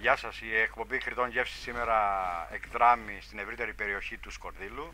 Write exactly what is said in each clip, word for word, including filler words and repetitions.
Γεια σας, η εκπομπή Κρητών Γεύσης σήμερα εκδράμει στην ευρύτερη περιοχή του Σκορδύλου.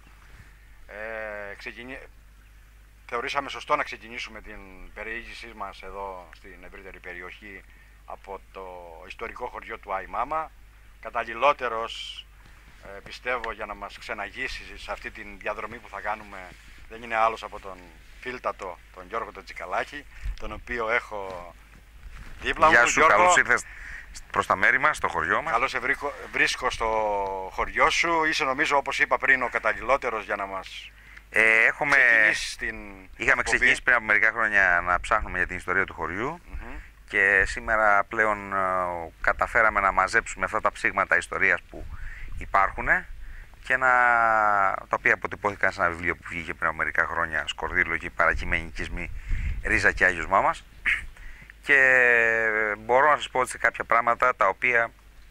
Ε, ξεκινή... Θεωρήσαμε σωστό να ξεκινήσουμε την περιήγησή μας εδώ στην ευρύτερη περιοχή από το ιστορικό χωριό του Άι Μάμα. Καταλληλότερος, ε, πιστεύω, για να μας ξεναγήσει σε αυτή τη διαδρομή που θα κάνουμε δεν είναι άλλος από τον φίλτατο, τον Γιώργο τον Τσικαλάκη, τον οποίο έχω δίπλα μου. Γεια σου, Γιώργο. καλώς ήρθες προς τα μέρη μας, στο χωριό μας. Καλώς σε βρίσκω στο χωριό σου. Είσαι, νομίζω, όπως είπα πριν, ο καταλληλότερος για να μας ε, έχουμε... ξεκινήσει την Είχαμε εκπομπή. ξεκινήσει πριν από μερικά χρόνια να ψάχνουμε για την ιστορία του χωριού Mm-hmm. και σήμερα πλέον ε, καταφέραμε να μαζέψουμε αυτά τα ψήγματα ιστορίας που υπάρχουν και να... τα οποία αποτυπώθηκαν σε ένα βιβλίο που βγήκε πριν από μερικά χρόνια, Σκορδύλου και οι παρακείμενοι οικισμοί Ρίζα και Άγιος Μάμας. Και μπορώ να σας πω ότι σε κάποια πράγματα τα οποία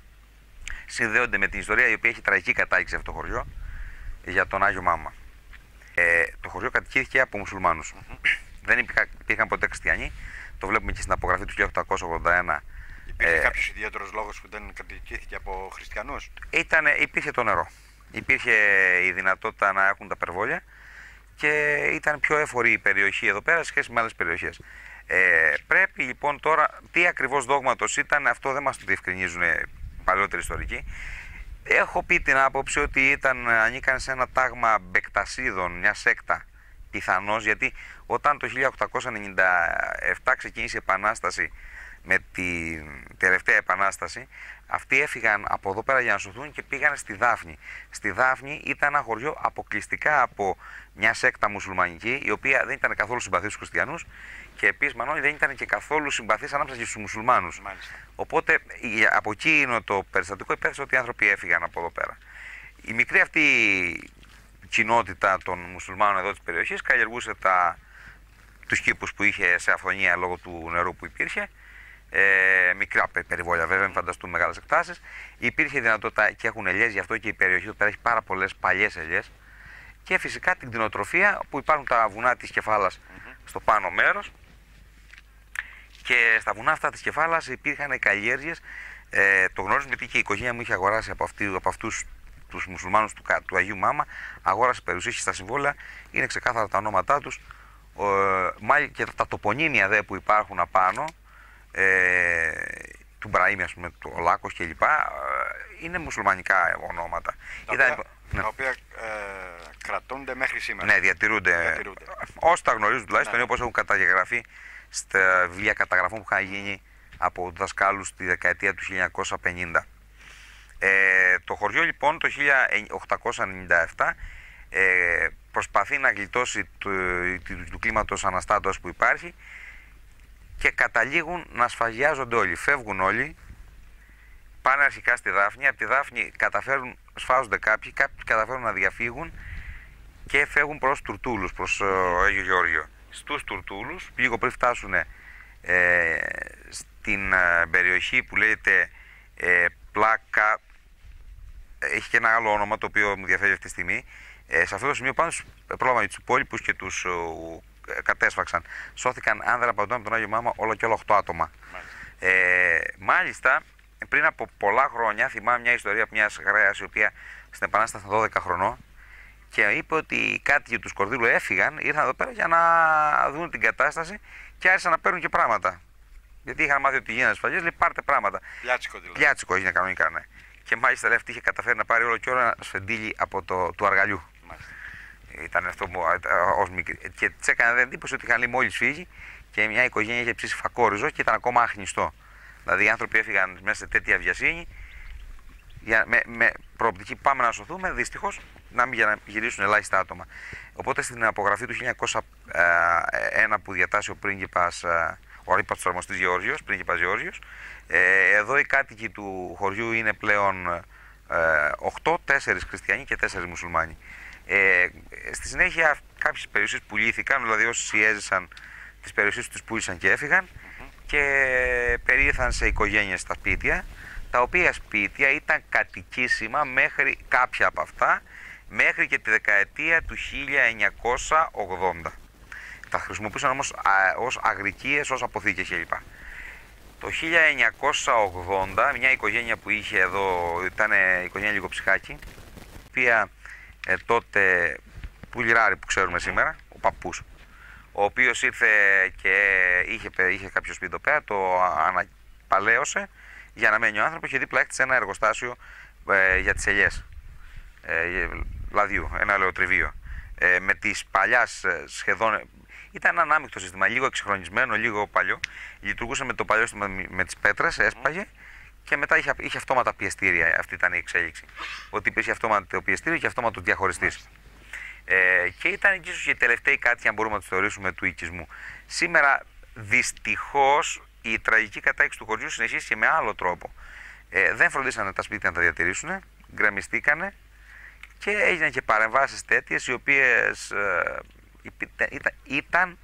συνδέονται με την ιστορία, η οποία έχει τραγική κατάληξη αυτό το χωριό, για τον Άγιο Μάμα. Ε, το χωριό κατοικήθηκε από μουσουλμάνους. Mm-hmm. Δεν υπήρχαν, υπήρχαν ποτέ χριστιανοί. Το βλέπουμε και στην απογραφή του χίλια οκτακόσια ογδόντα ένα. Υπήρχε ε, κάποιος ιδιαίτερος λόγος που δεν κατοικήθηκε από χριστιανούς? Ήτανε, υπήρχε το νερό. Υπήρχε η δυνατότητα να έχουν τα περβόλια και ήταν πιο έφορη η περιοχή εδώ πέρα σε σχέση με άλλες περιοχές. Ε, πρέπει λοιπόν τώρα, τι ακριβώς δόγματος ήταν, αυτό δεν μας το διευκρινίζουν παλαιότεροι ιστορικοί. Έχω πει την άποψη ότι ήταν, ανήκαν σε ένα τάγμα Μπεκτασίδων, μια σέκτα πιθανώς, γιατί όταν το χίλια οκτακόσια ενενήντα επτά ξεκίνησε η Επανάσταση, με την τελευταία Επανάσταση, αυτοί έφυγαν από εδώ πέρα για να σωθούν και πήγαν στη Δάφνη. Στη Δάφνη ήταν ένα χωριό αποκλειστικά από μια σέκτα μουσουλμανική, η οποία δεν ήταν καθόλου συμπαθής στους χριστιανούς και επίσης Μανώλη δεν ήταν και καθόλου συμπαθής ανάμεσα στους μουσουλμάνους. Μάλιστα. Οπότε από εκεί είναι το περιστατικό, υπέθεσε ότι οι άνθρωποι έφυγαν από εδώ πέρα. Η μικρή αυτή κοινότητα των μουσουλμάνων εδώ της περιοχής καλλιεργούσε τα, τους κήπους που είχε σε αυθονία λόγω του νερού που υπήρχε. Ε, μικρά περιβόλια βέβαια, μην φανταστούμε μεγάλες εκτάσεις. Υπήρχε δυνατότητα και έχουν ελιές, γι' αυτό και η περιοχή του πέρα έχει πάρα πολλές παλιές ελιές. Και φυσικά την κτηνοτροφία, που υπάρχουν τα βουνά της Κεφάλας mm-hmm. στο πάνω μέρος. Και στα βουνά αυτά της Κεφάλας υπήρχαν καλλιέργειες. Ε, το γνωρίζουμε γιατί και η οικογένεια μου είχε αγοράσει από, αυτή, από αυτούς τους μουσουλμάνους του, του Αγίου Μάμα. Αγόρασε περιουσίες στα συμβόλαια, είναι ξεκάθαρα τα ονόματά τους. Ε, και τα τοπονύμια δε που υπάρχουν απάνω. Ε, του Μπραήμι, ας πούμε, του Λάκος κλπ. Ε, είναι μουσουλμανικά ονόματα. Τα Ήταν, οποία, ναι. τα οποία ε, κρατούνται μέχρι σήμερα. Ναι, διατηρούνται. διατηρούνται. Όσοι τα γνωρίζουν τουλάχιστον, ναι. όπως έχουν καταγεγραφεί στα βιβλία καταγραφών που είχαν γίνει από δασκάλους στη δεκαετία του χίλια εννιακόσια πενήντα. Ε, το χωριό λοιπόν το χίλια οκτακόσια ενενήντα επτά ε, προσπαθεί να γλιτώσει του, του, του κλίματος αναστάτωσης που υπάρχει και καταλήγουν να σφαγιάζονται όλοι. Φεύγουν όλοι, πάνε αρχικά στη Δάφνη, από τη Δάφνη καταφέρουν, σφάζονται κάποιοι, κάποιοι καταφέρουν να διαφύγουν και φεύγουν προς Τουρτούλους, προς uh, Άγιο Γεώργιο. Στους Τουρτούλους, λίγο πριν φτάσουν ε, στην ε, περιοχή που λέγεται ε, Πλάκα, έχει και ένα άλλο όνομα το οποίο μου διαφέρει αυτή τη στιγμή. Ε, σε αυτό το σημείο πάνω πρόλαβαν τους υπόλοιπους και τους ε, κατέσφαξαν. Σώθηκαν άνδρα παντού από τον Άγιο Μάμα όλο και όλο οκτώ άτομα. Μάλιστα. Ε, μάλιστα, πριν από πολλά χρόνια, θυμάμαι μια ιστορία από μια γραία η οποία στην Επανάσταση ήταν δώδεκα χρονών και είπε ότι οι κάτοικοι του Σκορδύλου έφυγαν, ήρθαν εδώ πέρα για να δουν την κατάσταση και άρχισαν να παίρνουν και πράγματα. Γιατί είχαν μάθει ότι γίνανε σφαγές, λέει πάρτε πράγματα. Πλιάτσικο δηλαδή. Πλιάτσικο έγινε κανονικά, ναι. Και μάλιστα λέει, αυτή είχε καταφέρει να πάρει όλο και όλο ένα σφεντίλι από το του αργαλιού. Μάλιστα. Ήταν αυτό που ως μικρή. Και της έκανε εντύπωση ότι είχαν λέει μόλις φύγει και μια οικογένεια είχε ψήσει φακόριζο και ήταν ακόμα άχνηστο. Δηλαδή οι άνθρωποι έφυγαν μέσα σε τέτοια βιασύνη για, με, με προοπτική πάμε να σωθούμε, δυστυχώς να μην για να γυρίσουν ελάχιστα άτομα. Οπότε στην απογραφή του χίλια εννιακόσια ένα που διατάσσει ο πρίγκιπας, ο αρήπατος αρμοστής Γεώργιος, πρίγκιπας Γεώργιος, ε, εδώ οι κάτοικοι του χωριού είναι πλέον ε, οκτώ, τέσσερις χριστιανοί και τέσσερις μουσουλμάνοι. Ε, στη συνέχεια κάποιες περιουσίες πουλήθηκαν, δηλαδή όσοι έζησαν τις περιουσίες τους πούλησαν και έφυγαν mm-hmm. και περιήρθαν σε οικογένειες στα σπίτια, τα οποία σπίτια ήταν κατοικήσιμα μέχρι κάποια από αυτά μέχρι και τη δεκαετία του χίλια εννιακόσια ογδόντα. Τα χρησιμοποιούσαν όμως α, ως αγρικίες, ως αποθήκες κλπ. Το χίλια εννιακόσια ογδόντα μια οικογένεια που είχε εδώ, ήταν η οικογένεια Λιγοψυχάκη, η οποία ε, τότε πουλιράρη που ξέρουμε σήμερα, ο παππούς, ο οποίος ήρθε και είχε, είχε κάποιο σπίτι εδώ πέρα, το αναπαλαίωσε για να μένει ο άνθρωπος και δίπλα έκτισε ένα εργοστάσιο ε, για τις ελιές ε, λαδιού, ένα ελαιοτριβείο. Ε, με τις παλιάς ε, σχεδόν, ήταν ένα ανάμεικτο σύστημα, λίγο εξυγχρονισμένο, λίγο παλιό. Λειτουργούσε με το παλιό σύστημα με τις πέτρες, έσπαγε και μετά είχε, είχε αυτόματα πιεστήρια. Αυτή ήταν η εξέλιξη. Ότι υπήρχε αυτόματο πιεστήριο και αυτόματο διαχωριστής. Ε, και ήταν ίσως και οι τελευταίοι κάτι, αν μπορούμε να τους θεωρήσουμε, του οικισμού. Σήμερα δυστυχώς η τραγική κατάξυση του χωριού συνεχίστηκε με άλλο τρόπο. Ε, δεν φροντίσανε τα σπίτια να τα διατηρήσουν, γκρεμιστήκανε και έγιναν και παρεμβάσεις τέτοιες οι οποίες ε, ήταν, ήταν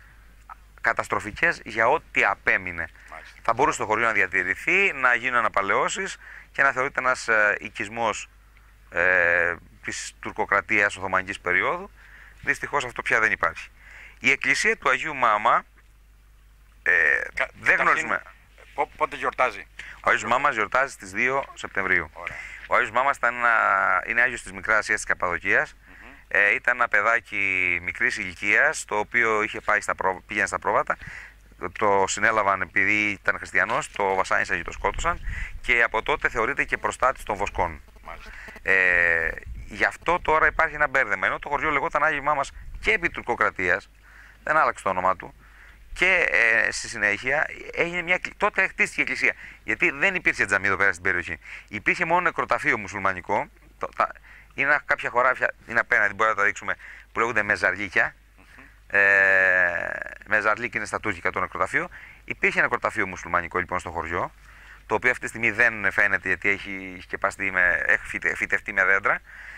καταστροφικές για ό,τι απέμεινε. Μάλιστα. Θα μπορούσε το χωριό να διατηρηθεί, να γίνουν αναπαλαιώσεις και να θεωρείται ένας ε, οικισμός ε, της τουρκοκρατίας Οθωμανικής περίοδου. Δυστυχώς αυτό πια δεν υπάρχει. Η εκκλησία του Αγίου Μάμα ε, Κα, δεν γνωρίζουμε. Πότε γιορτάζει? Ο Άγιος Μάμας γιορτάζει στις δύο Σεπτεμβρίου. Ωραία. Ο Άγιος Μάμας ήταν ένα, είναι Άγιος της Μικράς Ασίας της Καπαδοκίας. Mm-hmm. ε, ήταν ένα παιδάκι μικρής ηλικίας, το οποίο είχε πάει στα προ... πήγαινε στα πρόβατα. Το συνέλαβαν επειδή ήταν χριστιανός, το βασάνισαν και το σκότωσαν και από τότε θεωρείται και προστάτης των βοσκών. Ε, γι' αυτό τώρα υπάρχει ένα μπέρδεμα. Ενώ το χωριό λεγόταν Άγιος Μάμας και επί τουρκοκρατίας, δεν άλλαξε το όνομά του. Και ε, στη συνέχεια έγινε μια, τότε χτίστηκε η εκκλησία. Γιατί δεν υπήρχε τζαμί εδώ πέρα στην περιοχή. Υπήρχε μόνο νεκροταφείο μουσουλμανικό. Το, τα, είναι κάποια χωράφια, είναι απέναντι, μπορεί να τα δείξουμε, που λέγονται μεζαργίκια. Mm-hmm. ε, μεζαρλίκ είναι στα τουρκικά το νεκροταφείο. Υπήρχε νεκροταφείο μουσουλμανικό λοιπόν στο χωριό. Το οποίο αυτή τη στιγμή δεν φαίνεται γιατί έχει σκεπαστεί με, έχει φυτευτεί με δέντρα,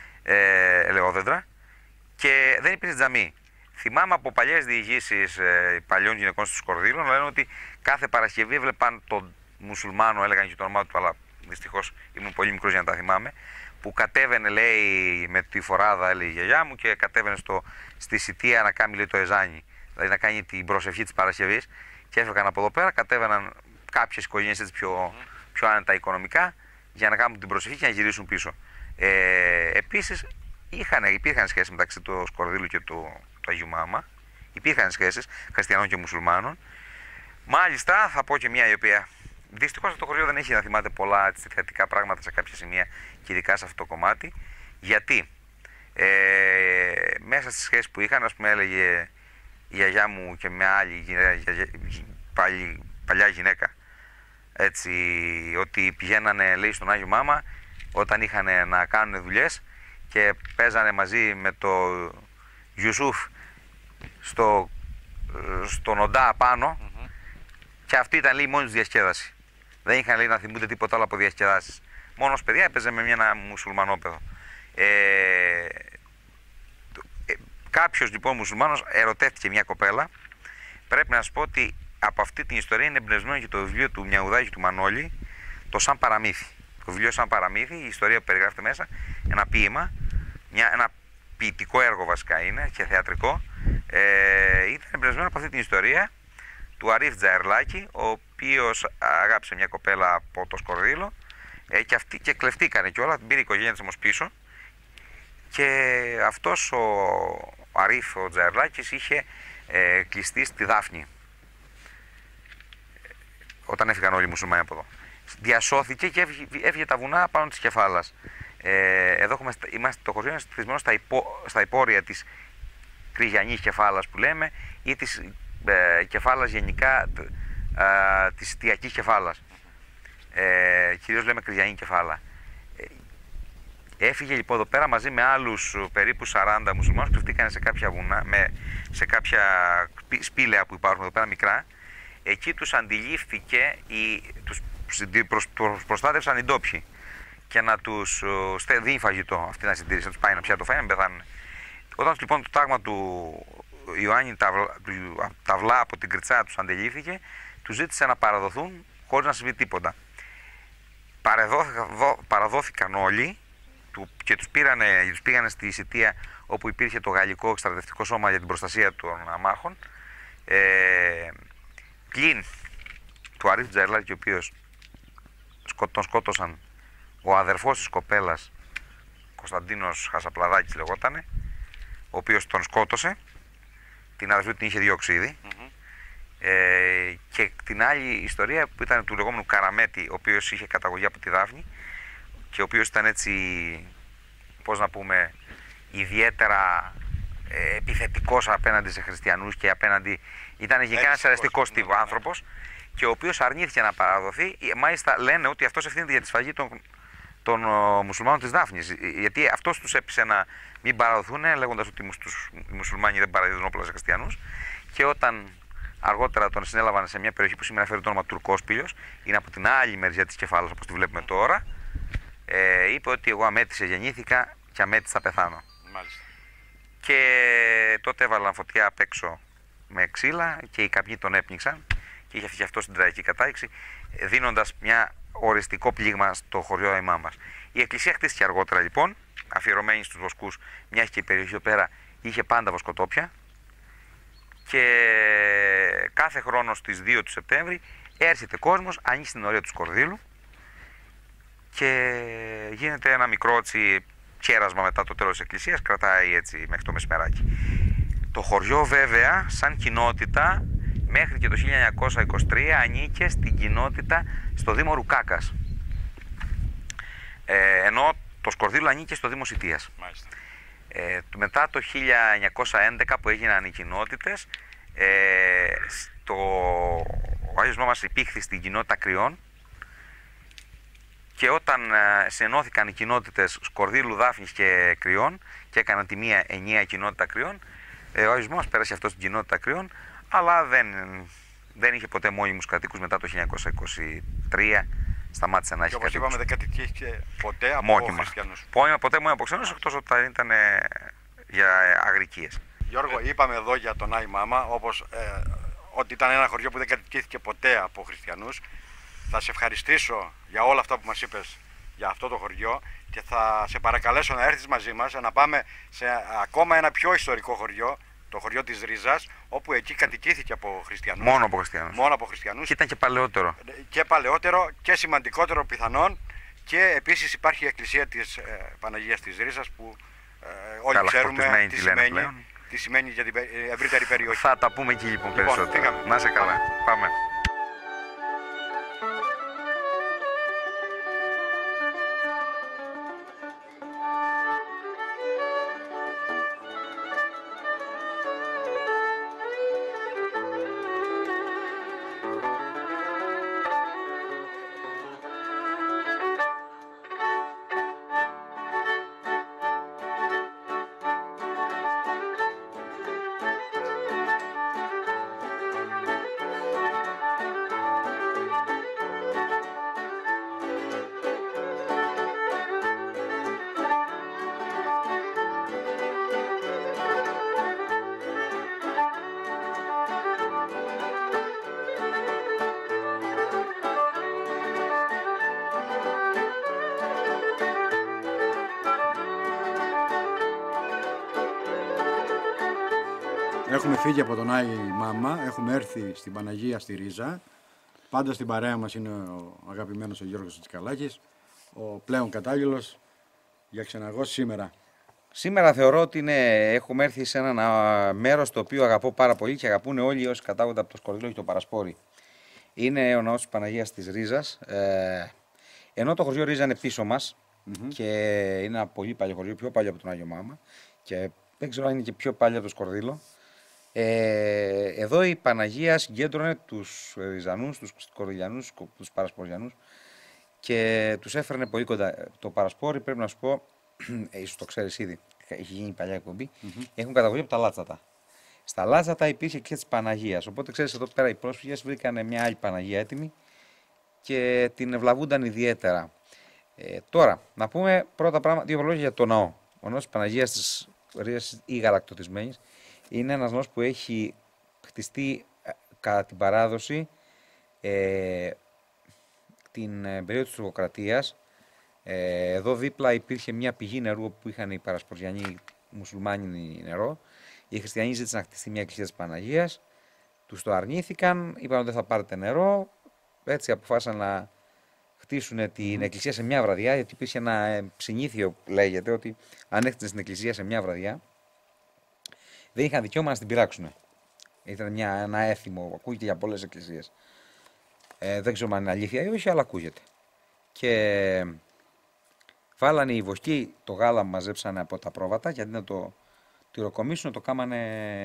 ε, ελαιόδέντρα. Και δεν υπήρχε τζαμί. Θυμάμαι από παλιές διηγήσεις ε, παλιών γυναικών στους Σκορδίλων να λένε ότι κάθε Παρασκευή έβλεπαν τον μουσουλμάνο, έλεγαν και το όνομά του, αλλά δυστυχώς ήμουν πολύ μικρός για να τα θυμάμαι, που κατέβαινε, λέει, με τη φοράδα, έλεγε η γιαγιά μου, και κατέβαινε στο, στη Σιτία να κάνει, λέει, το εζάνι, δηλαδή να κάνει την προσευχή της Παρασκευής, και έφευγαν από εδώ πέρα, κατέβαιναν κάποιες οικογένειες έτσι πιο, πιο άνετα οικονομικά για να κάνουν την προσευχή και να γυρίσουν πίσω. Ε, επίσης, είχαν, υπήρχαν σχέσεις μεταξύ του Σκορδίλου και του, του Αγίου Μάμα. Υπήρχαν σχέσεις χριστιανών και μουσουλμάνων. Μάλιστα, θα πω και μια η οποία δυστυχώς αυτό το χωριό δεν έχει να θυμάται πολλά έτσι, θετικά πράγματα σε κάποια σημεία και ειδικά σε αυτό το κομμάτι. Γιατί ε, μέσα στις σχέσεις που είχαν, ας πούμε, έλεγε η γιαγιά μου και μια άλλη γιαγιά, πάλι, παλιά γυναίκα, έτσι, ότι πηγαίνανε, λέει, στον Άγιο Μάμα όταν είχαν να κάνουν δουλειές και παίζανε μαζί με το Ιουσούφ στο, στον Οντά πάνω, mm-hmm. και αυτή ήταν, λέει, μόνη τους διασκέδαση. Δεν είχαν, λέει, να θυμούνται τίποτα άλλο από διασκεδάσεις. Μόνο ως παιδιά έπαιζε με ένα μουσουλμανόπαιδο. Ε, ε, κάποιος λοιπόν μουσουλμάνος ερωτεύτηκε μια κοπέλα. Πρέπει να σας πω ότι από αυτή την ιστορία είναι εμπνευσμένο και το βιβλίο του Μιαουδάκη του Μανώλη, το Σαν Παραμύθι. Το βιβλίο Σαν Παραμύθι, η ιστορία που περιγράφεται μέσα, ένα ποίημα, μια, ένα ποιητικό έργο βασικά είναι και θεατρικό, ε, ήταν εμπνευσμένο από αυτή την ιστορία του Αρίφ Τζαερλάκη, ο οποίος αγάπησε μια κοπέλα από το Σκορδίλο ε, και, αυτή, και κλεφτήκανε κιόλα, την πήρε η οικογένεια της όμως πίσω, και αυτός ο Αρίφ ο Τζαερλάκης είχε ε, κλειστεί στη Δάφνη όταν έφυγαν όλοι οι μουσουλμάνοι από εδώ. Διασώθηκε και έφυγε, έφυγε τα βουνά πάνω της Κεφάλας. Ε, εδώ έχουμε, είμαστε, το χωριό είναι στηθισμένο στα, υπό, στα υπόρεια της Κρυγιανής Κεφάλας που λέμε, ή της ε, Κεφάλας γενικά, ε, της Τιακής Κεφάλας. Ε, κυρίως λέμε Κρυγιανή Κεφάλα. Ε, έφυγε λοιπόν εδώ πέρα μαζί με άλλους περίπου σαράντα μουσουλμάνους που κρυφτήκαν σε κάποια βουνά, με, σε κάποια σπήλαια που υπάρχουν εδώ πέρα μικρά. Εκεί τους αντιλήφθηκε, οι, τους προς, προς, προστάτευσαν οι ντόπιοι και να τους στε, δίνει φαγητό, αυτή να συντηρήσει, να τους πάει να πιάσει το φαΐ, να πεθάνουν. Όταν λοιπόν το τάγμα του Ιωάννη Ταυλά, του, Ταυλά από την Κριτσά τους αντιλήφθηκε, τους ζήτησε να παραδοθούν χωρίς να συμβεί τίποτα. Παραδόθηκαν όλοι και τους, πήρανε, τους πήγανε στη Σιτία όπου υπήρχε το γαλλικό εξτρατευτικό σώμα για την προστασία των αμάχων. Ε, πλην του Αρήφ Τζαελάκη, ο οποίος τον σκότωσαν, ο αδερφός της κοπέλας, Κωνσταντίνος Χασαπλαδάκης λεγότανε, ο οποίος τον σκότωσε, την αδερφή του την είχε διώξει ήδη. Mm-hmm. ε, και την άλλη ιστορία που ήταν του λεγόμενου Καραμέτη, ο οποίος είχε καταγωγή από τη Δάφνη και ο οποίος ήταν έτσι, πώς να πούμε, ιδιαίτερα ε, επιθετικός απέναντι σε χριστιανούς και απέναντι, ήταν γενικά ένας αρεστικός τύπου ναι, άνθρωπος ναι. Και ο οποίος αρνήθηκε να παραδοθεί. Μάλιστα λένε ότι αυτός ευθύνεται για τη σφαγή των, των ο, μουσουλμάνων της Δάφνης, γιατί αυτός τους έπεισε να μην παραδοθούν, λέγοντας ότι τους, οι μουσουλμάνοι δεν παραδίδουν όπλα σε χριστιανούς, και όταν αργότερα τον συνέλαβαν σε μια περιοχή που σήμερα φέρει το όνομα Τουρκόσπηλιος, είναι από την άλλη μεριά της Κεφάλας όπως τη βλέπουμε τώρα, ε, είπε ότι εγώ αμέτρησε γεννήθηκα και αμέτρησα θα πεθάνω. Μάλιστα. Και τότε έβαλαν φωτιά απ' έξω με ξύλα και οι καπνοί τον έπνιξαν και είχε αυτή αυτό στην τραγική κατάληξη, δίνοντας μια οριστικό πλήγμα στο χωριό Ημά μας. Η εκκλησία χτίστηκε αργότερα λοιπόν, αφιερωμένη στους βοσκούς, μιας και η περιοχή εδώ πέρα είχε πάντα βοσκοτόπια, και κάθε χρόνο στις δύο του Σεπτέμβρη έρχεται κόσμος, ανοίγει την ωραία του Σκορδύλου και γίνεται ένα μικρό έτσι, κέρασμα μετά το τέλος της εκκλησίας, κρατάει έτσι μέχρι το μεσημεράκι. Το χωριό βέβαια σαν κοινότητα μέχρι και το χίλια εννιακόσια είκοσι τρία ανήκε στην κοινότητα στο Δήμο Ρουκάκας, ε, ενώ το Σκορδύλο ανήκε στο Δήμο Σιτίας. Μάλιστα. Ε, μετά το χίλια εννιακόσια έντεκα που έγιναν οι κοινότητες, ε, στο, ο Άγιος Νόμας υπήρχε στην κοινότητα Κρυών, και όταν ε, συνενώθηκαν οι κοινότητες Σκορδύλου, Δάφνης και Κρυών και έκαναν τη μία ενιαία κοινότητα Κρυών, ε, ο Άγιος Νόμας πέρασε αυτό στην κοινότητα Κρυών, αλλά δεν, δεν είχε ποτέ μόνιμους κατοίκους. Μετά το χίλια εννιακόσια είκοσι τρία σταμάτησε να έχει κατοίκους. Και όπως είπαμε δεν κατοικήθηκε ποτέ από μόνιμα. χριστιανούς. Μόνιμα, ποτέ μόνο από ξένους, εκτός όταν ήταν ε, για αγρικίες. Γιώργο, είπαμε εδώ για τον Άι Μάμα, όπως ε, ότι ήταν ένα χωριό που δεν κατοικήθηκε ποτέ από χριστιανούς. Θα σε ευχαριστήσω για όλα αυτά που μας είπες για αυτό το χωριό και θα σε παρακαλέσω να έρθεις μαζί μας να πάμε σε ακόμα ένα πιο ιστορικό χωριό, το χωριό της Ρίζας, όπου εκεί κατοικήθηκε από χριστιανούς. Μόνο από χριστιανούς. Μόνο από χριστιανούς. Και ήταν και παλαιότερο. Και παλαιότερο και σημαντικότερο πιθανόν, και επίσης υπάρχει η εκκλησία της ε, Παναγίας της Ρίζας που ε, όλοι Καλά, ξέρουμε τι σημαίνει, πλέον. τι σημαίνει για την ευρύτερη περιοχή. Θα τα πούμε εκεί λοιπόν, λοιπόν περισσότερο. Πήγαμε. Να είσαι καλά. Πάμε. Έχουμε φύγει από τον Άι Μάμα, έχουμε έρθει στην Παναγία στη Ρίζα. Πάντα στην παρέα μας είναι ο αγαπημένος ο Γιώργος Τσικαλάκης, ο πλέον κατάλληλος για ξεναγώσεις σήμερα. Σήμερα θεωρώ ότι είναι, έχουμε έρθει σε ένα μέρος το οποίο αγαπώ πάρα πολύ και αγαπούν όλοι όσοι κατάγονται από το Σκορδύλο και το Παρασπόρι. Είναι ο ναός της Παναγίας της Ρίζας. Ε, ενώ το χωριό Ρίζα είναι πίσω μας mm-hmm. και είναι ένα πολύ παλιό χωριό, πιο παλιό από τον Άγιο Μάμα και δεν ξέρω αν είναι και πιο παλιό από το Σκορδύλο. Ε, εδώ η Παναγία συγκέντρωνε τους Ριζανούς, τους Σκορδυλιανούς, τους Παρασποριανούς και τους έφερνε πολύ κοντά. Το Παρασπόρι, πρέπει να σου πω, ίσως το ξέρεις ήδη, έχει γίνει παλιά εκπομπή, mm-hmm. έχουν καταγωγή από τα Λάτσατα. Στα Λάτσατα υπήρχε και της Παναγίας, οπότε ξέρεις εδώ πέρα οι πρόσφυγες βρήκαν μια άλλη Παναγία έτοιμη και την ευλαβούνταν ιδιαίτερα. Ε, τώρα, να πούμε πρώτα πράγματα, δύο λόγια για το ναό. Ο ναός της Παναγίας της Ρίζας ή Γαλακτοτισμένης είναι ένας ναός που έχει χτιστεί κατά την παράδοση ε, την ε, περίοδο της Τουρκοκρατίας. Ε, εδώ δίπλα υπήρχε μια πηγή νερού που είχαν οι Παρασποριανοί μουσουλμάνοι νερό. Οι χριστιανοί ζήτησαν να χτιστεί μια εκκλησία της Παναγίας. Τους το αρνήθηκαν, είπαν ότι δεν θα πάρετε νερό. έτσι αποφάσισαν να χτίσουν την mm. εκκλησία σε μια βραδιά, γιατί υπήρχε ένα ε, συνήθειο, λέγεται, ότι αν έχτιζαν την εκκλησία σε μια βραδιά, δεν είχαν δικαίωμα να την πειράξουν. Ήταν μια, ένα έθιμο, ακούγεται για πολλές εκκλησίες. Ε, δεν ξέρω αν είναι αλήθεια ή όχι, αλλά ακούγεται. Και βάλανε οι βοσκοί το γάλα που μαζέψανε από τα πρόβατα και αντί να το τυροκομίσουν, το κάμανε.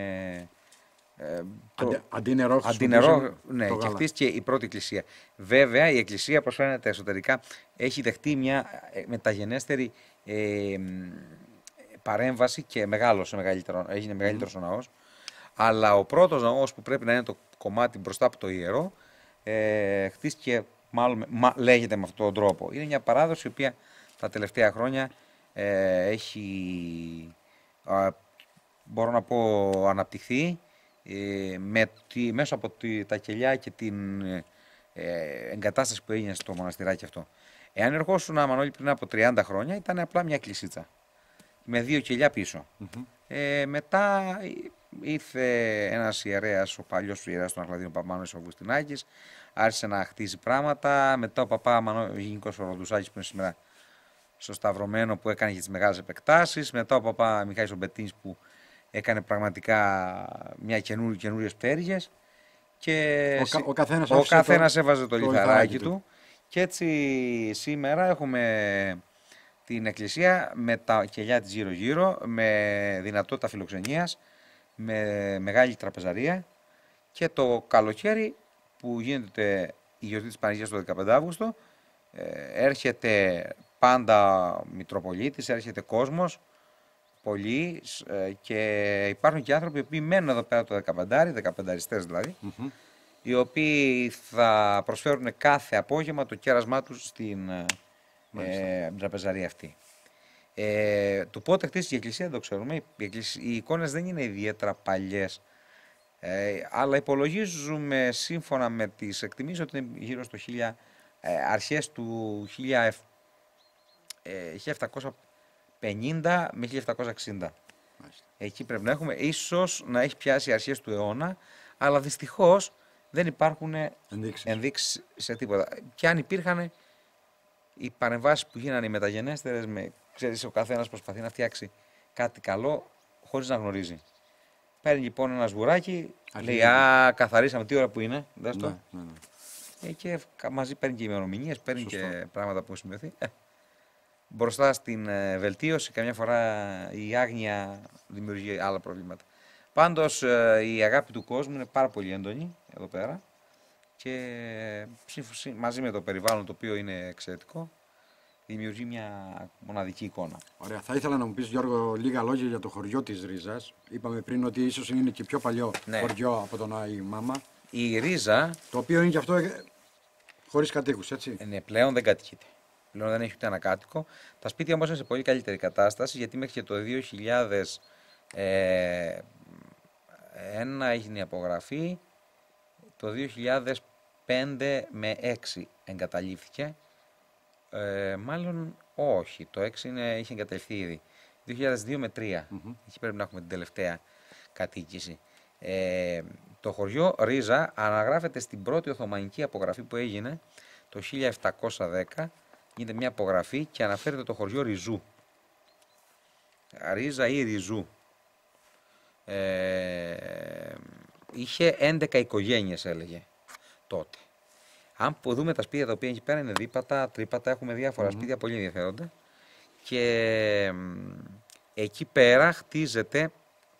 Ε, το, αντί νερό, αντί νερό ναι, και χτίστηκε η πρώτη εκκλησία. Βέβαια, η εκκλησία, όπως φαίνεται εσωτερικά, έχει δεχτεί μια μεταγενέστερη ε, παρέμβαση και μεγάλωσε μεγαλύτερο, έγινε μεγαλύτερος mm. ο ναός. Αλλά ο πρώτος ναός που πρέπει να είναι το κομμάτι μπροστά από το ιερό, ε, χτίστηκε, μάλλον μα, λέγεται με αυτόν τον τρόπο. Είναι μια παράδοση η οποία τα τελευταία χρόνια ε, έχει, α, μπορώ να πω, αναπτυχθεί ε, με τη, μέσω από τη, τα κελιά και την ε, εγκατάσταση που έγινε στο μοναστηράκι αυτό. Εάν ερχόσουν Μανώλη πριν από τριάντα χρόνια, ήταν απλά μια εκκλησίτσα με δύο κελιά πίσω. Mm-hmm. Ε, μετά ήρθε ένας ιερέας, ο παλιός ιερέας των Αχλαδίων Παπαμάνος ο Αυγουστινάκης, άρχισε να χτίζει πράγματα. Μετά ο παπά Μανώλης ο Ροδουσάκης που είναι σήμερα στο Σταυρωμένο, που έκανε και τις μεγάλες επεκτάσεις. Μετά ο παπά Μιχάλης ο Μπετίνης που έκανε πραγματικά μια καινούριες, καινούριες πτέρυγες. Και ο, κα, ο καθένας, ο καθένας το, έβαζε το, το λιθαράκι του. του. Και έτσι σήμερα έχουμε την εκκλησία με τα κελιά της γύρω-γύρω, με δυνατότητα φιλοξενίας, με μεγάλη τραπεζαρία, και το καλοκαίρι που γίνεται η γιορτή της Παναγίας το δεκαπέντε Αύγουστο, έρχεται πάντα Μητροπολίτης, έρχεται κόσμος, πολλοί, και υπάρχουν και άνθρωποι που μένουν εδώ πέρα το δεκαπεντάρι, δεκαπενταριστές δηλαδή, mm-hmm. οι οποίοι θα προσφέρουν κάθε απόγευμα το κέρασμά τους στην ε, τραπεζαρία αυτή. Ε, το πότε χτίστηκε η εκκλησία δεν το ξέρουμε. Οι, οι εικόνες δεν είναι ιδιαίτερα παλιές, ε, αλλά υπολογίζουμε σύμφωνα με τις εκτιμήσεις ότι είναι γύρω στο χίλια, ε, αρχές του χίλια επτακόσια πενήντα με χίλια επτακόσια εξήντα. Μάλιστα. Εκεί πρέπει να έχουμε, ίσως να έχει πιάσει αρχές του αιώνα, αλλά δυστυχώς δεν υπάρχουν ενδείξεις, ενδείξεις σε τίποτα. Και αν υπήρχαν, οι παρεμβάσεις που γίνανε οι μεταγενέστερες, με, ξέρεις, ο καθένας προσπαθεί να φτιάξει κάτι καλό χωρίς να γνωρίζει. Παίρνει λοιπόν ένα σγουράκι, λέει «Α, καθαρίσαμε, τι ώρα που είναι», δες το. Ναι, ναι, ναι. Ε, και μαζί παίρνει και ημερομηνίες, παίρνει Σωστό. Και πράγματα που έχουν σημειωθεί. Ε, μπροστά στην ε, βελτίωση, καμιά φορά η άγνοια δημιουργεί άλλα προβλήματα. Πάντως ε, η αγάπη του κόσμου είναι πάρα πολύ έντονη εδώ πέρα. Και μαζί με το περιβάλλον, το οποίο είναι εξαιρετικό, δημιουργεί μια μοναδική εικόνα. Ωραία. Θα ήθελα να μου πεις, Γιώργο, λίγα λόγια για το χωριό της Ρίζας. Είπαμε πριν ότι ίσως είναι και πιο παλιό ναι. χωριό από τον Άη Μάμα. Η Ρίζα, το οποίο είναι και αυτό χωρίς κατοίκους, έτσι. Ναι, πλέον δεν κατοικείται. Πλέον δεν έχει ούτε ένα κάτοικο. Τα σπίτια όμως είναι σε πολύ καλύτερη κατάσταση, γιατί μέχρι και το δύο χιλιάδες ένα έγινε η απογραφή. Το δύο χιλιάδες πέντε με έξι εγκαταλείφθηκε. Ε, μάλλον όχι, το έξι είναι, είχε εγκαταλειφθεί ήδη. δύο χιλιάδες δύο με τρία, mm-hmm. εκεί πρέπει να έχουμε την τελευταία κατοίκηση. Ε, το χωριό Ρίζα αναγράφεται στην πρώτη Οθωμανική απογραφή που έγινε το χίλια επτακόσια δέκα. Γίνεται μια απογραφή και αναφέρεται το χωριό Ριζού. Ρίζα ή Ριζού. Ε, είχε έντεκα οικογένειες, έλεγε τότε. Αν δούμε τα σπίτια τα οποία έχει πέρα, είναι δίπατα, τρίπατα, έχουμε διάφορα mm-hmm. σπίτια πολύ ενδιαφέροντα. Και ε, εκεί πέρα χτίζεται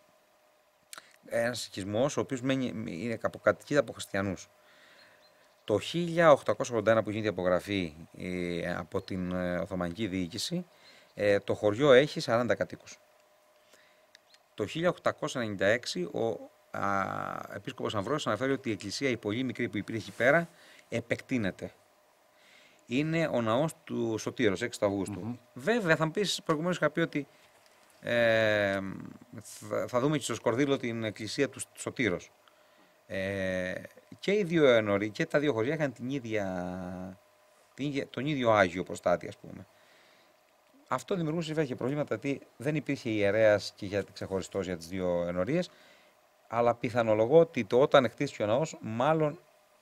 ένας οικισμός, ο οποίος είναι αποκατοικείται από χριστιανούς. Το χίλια οκτακόσια ογδόντα ένα που γίνεται η απογραφή ε, από την ε, Οθωμανική διοίκηση, ε, το χωριό έχει σαράντα κατοίκους. Το χίλια οκτακόσια ενενήντα έξι ο α, επίσκοπος Αμβρόσιος αναφέρει ότι η εκκλησία, η πολύ μικρή που υπήρχε εκεί πέρα, επεκτείνεται. Είναι ο ναός του Σωτήρος, έξι του Αυγούστου. Mm-hmm. Βέβαια, θα μου πεις, προηγουμένως είχα πει ότι ε, θα, θα δούμε και στο Σκορδίλο την εκκλησία του Σωτήρος. Ε, και, οι δύο ενορί, και τα δύο χωριά είχαν την ίδια, την ίδια, τον ίδιο Άγιο προστάτη, ας πούμε. Αυτό δημιουργούσε βέβαια και προβλήματα, γιατί δεν υπήρχε ιερέας και για ξεχωριστός για τις δύο ενορίες, αλλά πιθανολογώ ότι το όταν χτίστηκε ο ναός, μάλλον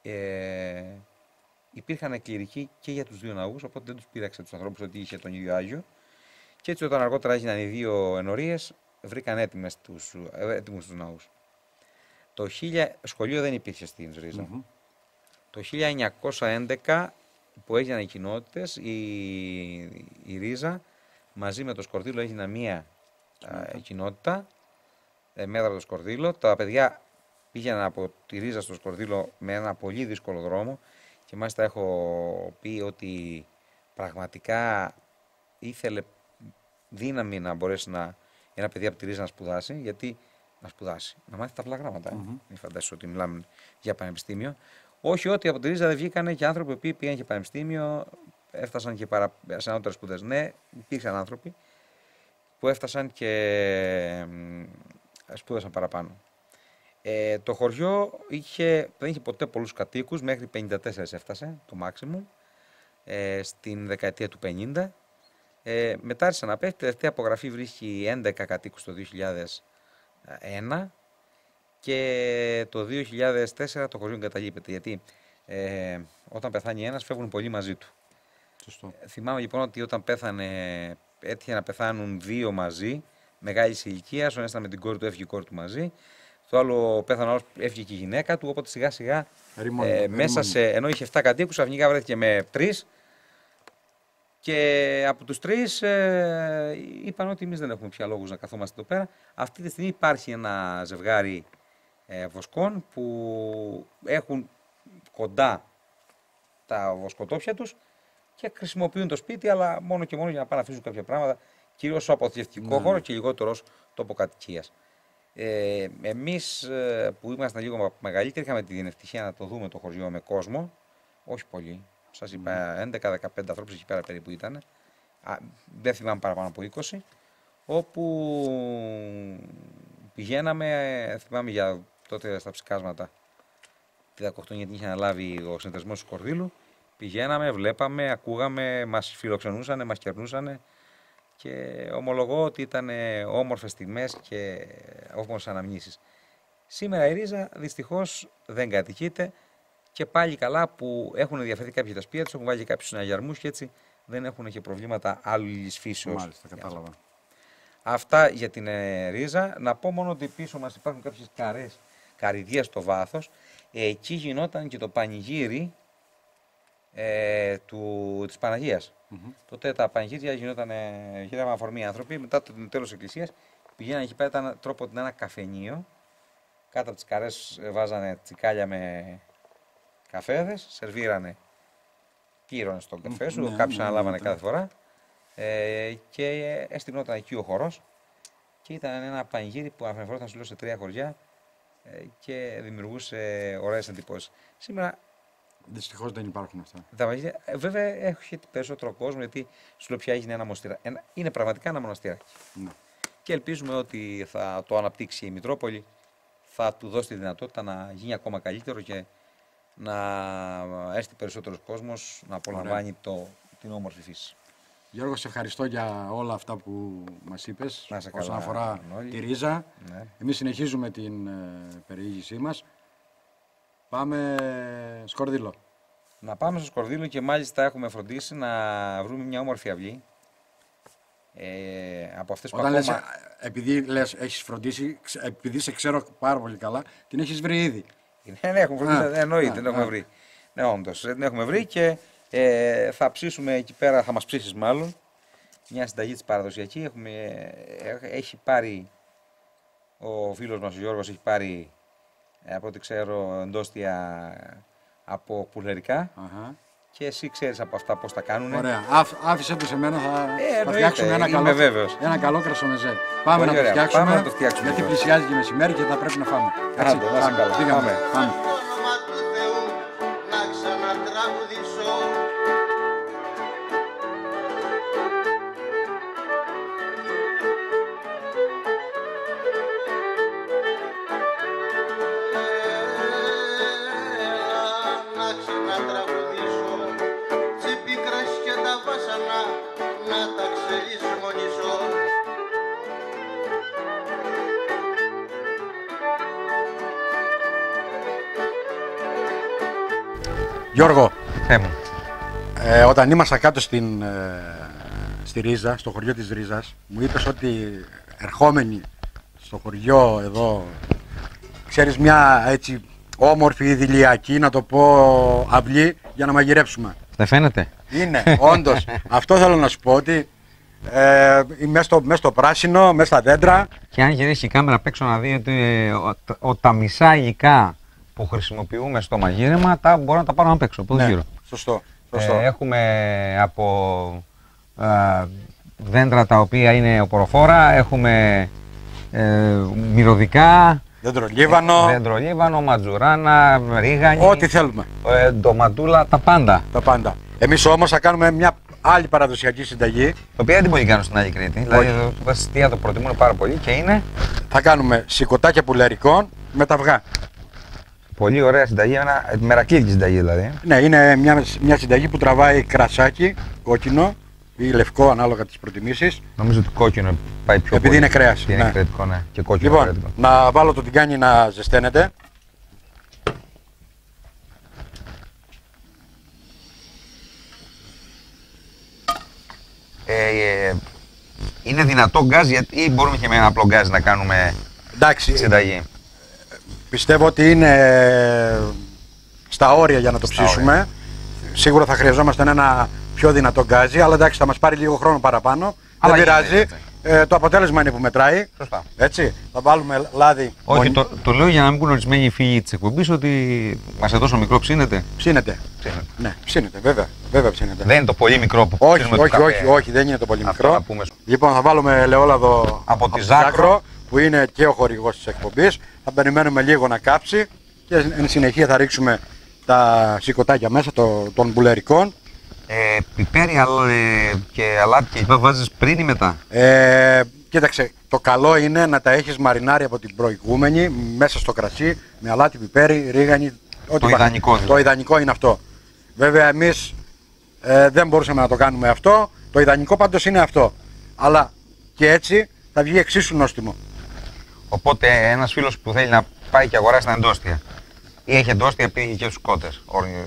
Ε, υπήρχαν κληρικοί και για τους δύο ναούς, οπότε δεν τους πείραξε τους ανθρώπους ότι είχε τον ίδιο Άγιο. Και έτσι όταν αργότερα έγιναν οι δύο ενορίες, βρήκαν έτοιμες τους, έτοιμους τους ναούς. Το χίλια... Σχολείο δεν υπήρχε στην Ρίζα. Mm-hmm. Το χίλια εννιακόσια έντεκα που έγιναν οι κοινότητες, η, η Ρίζα μαζί με το Σκορδίλο έγιναν μία mm-hmm. κοινότητα, ε, μέτρα το Σκορδίλο. Τα παιδιά πήγαιναν από τη Ρίζα στο Σκορδίλο με ένα πολύ δύσκολο δρόμο και μάλιστα έχω πει ότι πραγματικά ήθελε δύναμη να μπορέσει να, ένα παιδί από τη Ρίζα να σπουδάσει, γιατί να σπουδάσει, να μάθει τα απλά γράμματα. Mm-hmm. Μην φαντάζεσαι ότι μιλάμε για πανεπιστήμιο. Όχι ότι από τη Ρίζα δεν βγήκαν και άνθρωποι που πήγαν και πανεπιστήμιο, έφτασαν και παρα... σε ανώτερες σπουδές. Ναι, υπήρξαν άνθρωποι που έφτασαν και σπούδασαν παραπάνω. Ε, το χωριό είχε, δεν είχε ποτέ πολλούς κατοίκους, μέχρι πενήντα τέσσερα έφτασε το maximum, ε, στην δεκαετία του πενήντα. Ε, μετά άρχισε να πέφτει, η τελευταία απογραφή βρίσκει έντεκα κατοίκους το δύο χιλιάδες ένα και το δύο χιλιάδες τέσσερα το χωριό εγκαταλείπεται, γιατί ε, όταν πεθάνει ένας φεύγουν πολλοί μαζί του. Σωστό. Ε, θυμάμαι λοιπόν ότι όταν πέθανε, έτυχε να πεθάνουν δύο μαζί, μεγάλης ηλικίας, ο ένας ήταν με την κόρη του, έφυγε η κόρη του μαζί, το άλλο πέθανε, άλλος, έφυγε και η γυναίκα του, οπότε σιγά σιγά ρημόνι, ε, μέσα σε, ενώ είχε επτά κατοίκους, αφηνικά βρέθηκε με τρεις. Και από τους τρεις ε, είπαν ότι εμείς δεν έχουμε πια λόγους να καθόμαστε εδώ πέρα. Αυτή τη στιγμή υπάρχει ένα ζευγάρι ε, βοσκών που έχουν κοντά τα βοσκοτόπια τους και χρησιμοποιούν το σπίτι, αλλά μόνο και μόνο για να πάνε να αφήσουν κάποια πράγματα, κυρίως ως αποθηκευτικό ναι. χώρο και λιγότερο ως τόπο κατοικίας. Ε, εμείς ε, που ήμασταν λίγο μεγαλύτεροι είχαμε την ευτυχία να το δούμε το χωριό με κόσμο, όχι πολύ. Σας είπα, έντεκα δεκαπέντε ανθρώπους εκεί πέρα περίπου ήταν. Α, δεν θυμάμαι παραπάνω από είκοσι. Όπου πηγαίναμε, θυμάμαι για τότε στα ψυκάσματα, τη δεκαοκτώ γιατί είχε αναλάβει ο συνεταιρισμός του Σκορδίλου. Πηγαίναμε, βλέπαμε, ακούγαμε, μας φιλοξενούσανε, μας κερνούσανε. Και ομολογώ ότι ήταν όμορφες στιγμές και όμορφες αναμνήσεις. Σήμερα η Ρίζα δυστυχώς δεν κατοικείται. Και πάλι καλά που έχουν διαφερθεί κάποια τα σπίτια τους, έχουν βάλει κάποιους συναγερμούς και έτσι δεν έχουν και προβλήματα άλλης φύσεως. Μάλιστα, κατάλαβα. Αυτά για την ε, Ρίζα. Να πω μόνο ότι πίσω μας υπάρχουν κάποιες καρές, καρυδίες στο βάθος. Ε, εκεί γινόταν και το πανηγύρι ε, του, της Παναγίας. Mm-hmm. Τότε τα πανηγύρια γινόταν, γίνανε αφορμή άνθρωποι. Μετά το τέλος της εκκλησίας πηγαίνανε εκεί πέρα, ήταν τρόπο ότι ένα καφενείο. Κάτω από τις καρές βάζανε τσικάλια με καφέδες, σερβίρανε, κύρωνε στον καφέ σου, ναι, κάποιοι ναι, αναλάβανε ναι, κάθε φορά ε, και έστεινόταν εκεί ο χορός και ήταν ένα πανηγύρι που αναφερόταν σε τρία χωριά ε, και δημιουργούσε ωραίες εντυπώσεις. Σήμερα δυστυχώς δεν υπάρχουν αυτά. Τα πανηγύρια, ε, βέβαια έχει περισσότερο κόσμο γιατί σου λέω πια έγινε ένα μοναστήρα. Ένα, είναι πραγματικά ένα μοναστήρι. Ναι. Και ελπίζουμε ότι θα το αναπτύξει η Μητρόπολη, θα του δώσει τη δυνατότητα να γίνει ακόμα καλύτερο και να έρθει περισσότερος κόσμος να απολαμβάνει το, την όμορφη φύση. Γιώργο, σε ευχαριστώ για όλα αυτά που μας είπες όσον αφορά τη Ρίζα. Ναι. Εμείς συνεχίζουμε την ε, περιήγησή μας. Πάμε Σκορδίλο. Να πάμε στο Σκορδίλο και μάλιστα έχουμε φροντίσει να βρούμε μια όμορφη αυλή. Ε, από αυτές που Όταν ακόμα... λες, επειδή λες έχεις φροντίσει, επειδή σε ξέρω πάρα πολύ καλά, την έχεις βρει ήδη. Ναι, ναι, έχουμε βρει, α, εννοείται, α, την έχουμε α. βρει. Ναι, όντως, την έχουμε βρει και ε, θα ψήσουμε εκεί πέρα, θα μας ψήσεις μάλλον, μια συνταγή της παραδοσιακή. Έχουμε, ε, έχει πάρει, ο φίλος μας ο Γιώργος έχει πάρει, ε, από ό,τι ξέρω, εντόστια από πουλερικά. Uh-huh. Και εσύ ξέρεις από αυτά πώς τα κάνουν. Ωραία. Άφ, άφησε το σε μένα, θα, ε, θα φτιάξουμε ένα καλό, ένα καλό κρασομεζέ. Πάμε να, το φτιάξουμε, Πάμε να το φτιάξουμε. Γιατί πλησιάζει και μεσημέρι και θα πρέπει να φάμε. Έτσι, Άντε, πάμε, καλά. Πάμε. πάμε. πάμε. Γιώργο, Θέ μου. ε, όταν ήμασταν κάτω στην, ε, στη Ρίζα, στο χωριό της Ρίζας, μου είπες ότι ερχόμενοι στο χωριό εδώ, ξέρεις, μια έτσι όμορφη, idηλιακή, να το πω, αυλή για να μαγειρέψουμε. Δεν φαίνεται. Είναι, όντως. Αυτό θέλω να σου πω, ότι ε, μέσα στο, μες στο πράσινο, μέσα στα δέντρα. Και αν γυρίσει η κάμερα απ' έξω να δει ότι ε, ο, ο, τα μισά υλικά που χρησιμοποιούμε στο μαγείρεμα τα μπορώ να τα πάρω απ' έξω, από εδώ Ναι, γύρω. σωστό. σωστό. Ε, έχουμε από ε, δέντρα τα οποία είναι οποροφόρα, έχουμε ε, μυρωδικά, Δεντρολίβανο, δεντρολίβανο, ματζουράνα, ρίγανη, ό,τι θέλουμε. ε, ντοματούλα, τα πάντα. Τα πάντα. Εμείς όμως θα κάνουμε μια άλλη παραδοσιακή συνταγή. Το οποίο δεν την πολύ κάνουν στην Άλλη Κρήτη. Δηλαδή, τα συστία το προτιμούν πάρα πολύ και είναι Θα κάνουμε σηκωτάκια πουλερικών με τα αυγά. πολύ ωραία συνταγή, ένα μερακλήδικη συνταγή δηλαδή. Ναι, είναι μια, μια συνταγή που τραβάει κρασάκι, κόκκινο ή λευκό, ανάλογα τις προτιμήσεις. Νομίζω ότι κόκκινο πάει πιο Επειδή πολύ. είναι κρέας, Και είναι ναι. κρεατικό, ναι. Και κόκκινο Λοιπόν, κρεατικό. να βάλω το τηγάνι να ζεσταίνεται. Ε, ε, είναι δυνατό γκάζ γιατί, ή μπορούμε και με ένα απλό γκάζ να κάνουμε Εντάξει, συνταγή. πιστεύω ότι είναι στα όρια για να το Στα ψήσουμε. Σίγουρα θα χρειαζόμαστε ένα πιο δυνατό γκάζι, αλλά εντάξει, θα μας πάρει λίγο χρόνο παραπάνω. Αλλά Δεν γίνεται, πειράζει. έτσι. Ε, το αποτέλεσμα είναι που μετράει. Σωστά. Έτσι, θα βάλουμε λάδι. Όχι, μονι- το, το λέω για να μην πούν ορισμένοι φίλοι τη εκπομπή ότι μα εδώ τόσο μικρό ψήνεται. Ψήνεται. Ψήνεται. Ναι, ψήνεται, βέβαια. Βέβαια ψήνεται. Δεν είναι το πολύ μικρό που Όχι, ψήνουμε το όχι, καφέ. όχι, όχι, δεν είναι το πολύ Αυτό μικρό. να πούμε. Λοιπόν, θα βάλουμε ελαιόλαδο Από τη τη Ζάκρο, που είναι και ο χορηγός της εκπομπής. Θα περιμένουμε λίγο να κάψει και εν συνεχεία θα ρίξουμε τα σηκωτάκια μέσα το, των μπουλερικών. Ε, πιπέρι αλ- ε, και αλάτι και λοιπά βάζεις πριν ή μετά. Ε, κοίταξε, το καλό είναι να τα έχεις μαρινάρει από την προηγούμενη μέσα στο κρασί με αλάτι, πιπέρι, ρίγανη. ό,τι Το πα- ιδανικό δηλαδή. Το ιδανικό είναι αυτό. Βέβαια εμείς ε, δεν μπορούσαμε να το κάνουμε αυτό. Το ιδανικό πάντως είναι αυτό. Αλλά και έτσι θα βγει εξίσου νόστιμο. Οπότε ένας φίλος που θέλει να πάει και αγοράσει ένα εντόστια ή έχει εντόστια πήγε και στους κότες.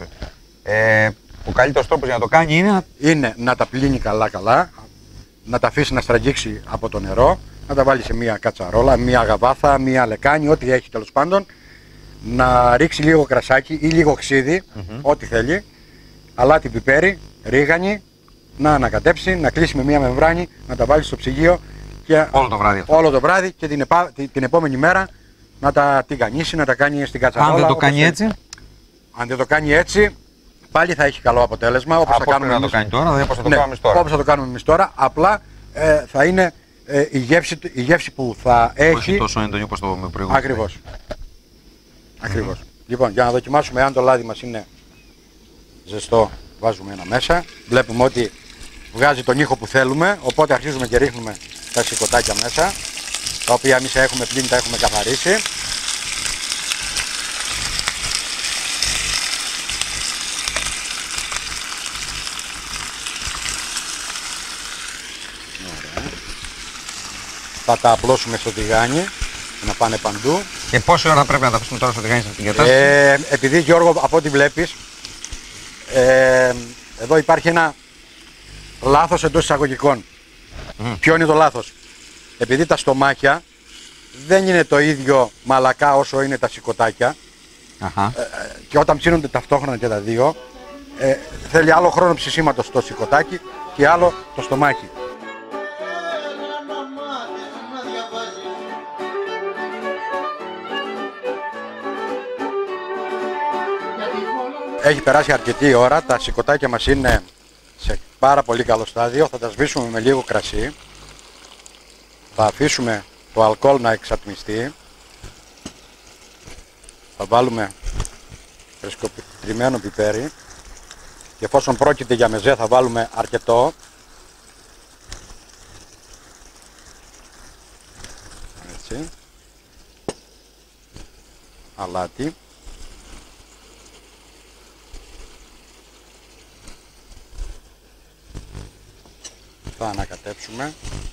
Ε, ο καλύτερος τρόπος για να το κάνει είναι να Είναι να τα πλύνει καλά καλά, να τα αφήσει να στραγγίξει από το νερό, να τα βάλει σε μία κατσαρόλα, μία γαβάθα, μία λεκάνη, ό,τι έχει τέλος πάντων, να ρίξει λίγο κρασάκι ή λίγο ξύδι, ό,τι θέλει, αλάτι, πιπέρι, ρίγανη, να ανακατέψει, να κλείσει με μία μεμβράνη, να τα βάλει στο ψυγείο και όλο το βράδυ αυτό. όλο το βράδυ και την, επα... την- την επόμενη μέρα να τα τηγανίσει, να τα κάνει στην κατσαρόλα. Αν δεν το όπως κάνει θέλει. έτσι, Αν δεν το κάνει έτσι, πάλι θα έχει καλό αποτέλεσμα. Όπως θα από κάνουμε πρέπει να το εμείς. κάνει τώρα, δηλαδή όπως θα το Ναι, κάνουμε εμείς τώρα. όπως θα το κάνουμε εμείς τώρα, απλά ε, θα είναι ε, η, γεύση, η γεύση που θα Όχι έχει. τόσο έντονη όπως το με προηγούμενο. Ακριβώς. Ακριβώς. Λοιπόν, για να δοκιμάσουμε αν το λάδι μας είναι ζεστό, βάζουμε ένα μέσα. Βλέπουμε ότι βγάζει τον ήχο που θέλουμε, οπότε αρχίζουμε και ρίχνουμε τα σηκωτάκια μέσα, τα οποία εμείς έχουμε πλύνει, τα έχουμε καθαρίσει. Θα τα απλώσουμε στο τηγάνι, να πάνε παντού. Και πόση ώρα πρέπει να τα αφήσουμε τώρα στο τηγάνι στην κατάσταση. Ε, επειδή Γιώργο, από ό,τι βλέπεις, ε, εδώ υπάρχει ένα λάθος εντός εισαγωγικών. Μμμ. Ποιο είναι το λάθος? Επειδή τα στομάχια δεν είναι το ίδιο μαλακά όσο είναι τα σηκωτάκια Αχα. και όταν ψήνονται ταυτόχρονα και τα δύο, ε, θέλει άλλο χρόνο ψησίματος το σηκωτάκι και άλλο το στομάχι. Έχει περάσει αρκετή ώρα, τα σηκωτάκια μας είναι σε πάρα πολύ καλό στάδιο. Θα τα σβήσουμε με λίγο κρασί. Θα αφήσουμε το αλκοόλ να εξατμιστεί. Θα βάλουμε φρεσκοτριμμένο πιπέρι. Και εφόσον πρόκειται για μεζέ θα βάλουμε αρκετό. Έτσι. Αλάτι. Θα ανακατέψουμε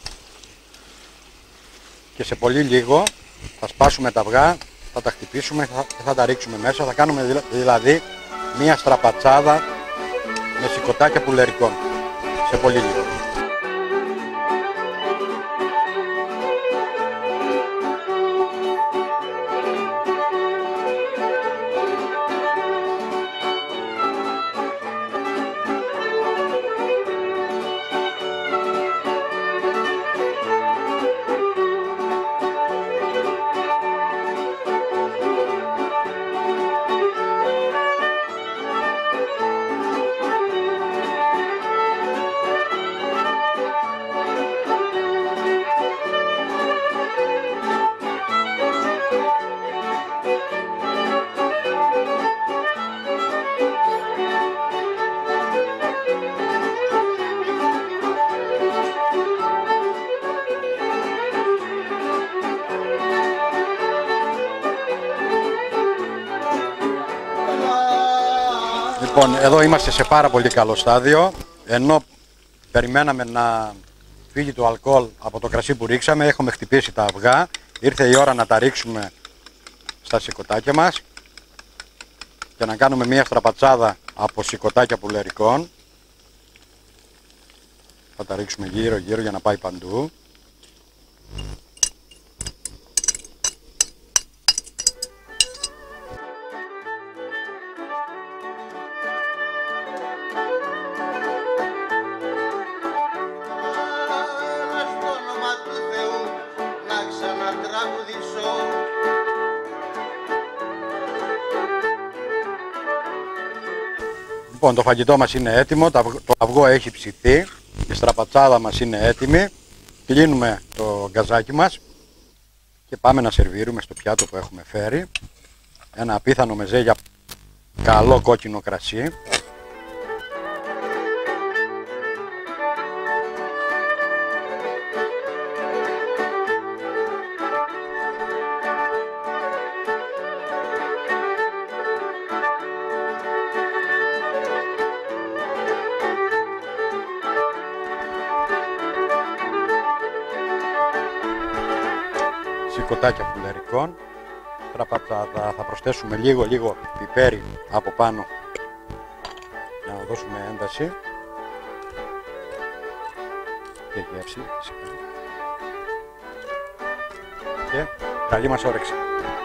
και σε πολύ λίγο θα σπάσουμε τα αυγά, θα τα χτυπήσουμε και θα, θα τα ρίξουμε μέσα. Θα κάνουμε δηλα- δηλαδή μία στραπατσάδα με σηκωτάκια πουλερικών. Σε πολύ λίγο. Λοιπόν, εδώ είμαστε σε πάρα πολύ καλό στάδιο, ενώ περιμέναμε να φύγει το αλκοόλ από το κρασί που ρίξαμε, έχουμε χτυπήσει τα αυγά, ήρθε η ώρα να τα ρίξουμε στα σηκωτάκια μας και να κάνουμε μία στραπατσάδα από σηκωτάκια πουλερικών. Θα τα ρίξουμε γύρω γύρω για να πάει παντού. Λοιπόν, το φαγητό μας είναι έτοιμο, το αυγό έχει ψηθεί, η στραπατσάδα μας είναι έτοιμη. Κλείνουμε το γκαζάκι μας και πάμε να σερβίρουμε στο πιάτο που έχουμε φέρει. Ένα απίθανο μεζέ για καλό κόκκινο κρασί. Σηκωτάκια πουλερικών, στραπατσάδα, θα προσθέσουμε λίγο λίγο πιπέρι από πάνω για να δώσουμε ένταση και γεύση και καλή μας όρεξη.